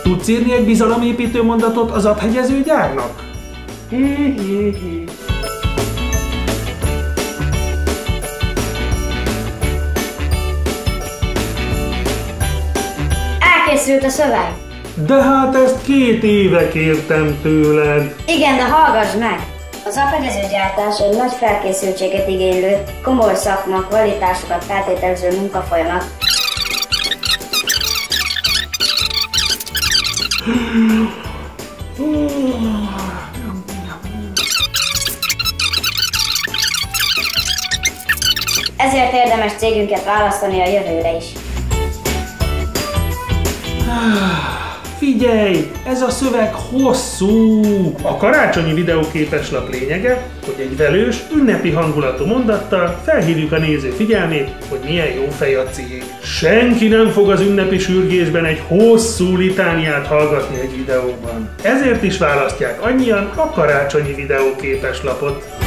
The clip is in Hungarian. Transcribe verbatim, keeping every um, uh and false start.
Tudsz írni egy bizalomépítő mondatot az adhegyező gyárnak? Elkészült a szöveg. De hát ezt két éve kértem tőled. Igen, de hallgass meg! Az adhegyezőgyártás egy nagy felkészültséget igénylő, komoly szakma, kvalitásokat feltételező munkafolyamat. Ezért érdemes cégünket választani a jövőre is. Figyelj, ez a szöveg hosszú! A karácsonyi videóképeslap lényege, hogy egy velős, ünnepi hangulatú mondattal felhívjuk a néző figyelmét, hogy milyen jó fej a cég. Senki nem fog az ünnepi sürgésben egy hosszú litániát hallgatni egy videóban. Ezért is választják annyian a karácsonyi videóképeslapot.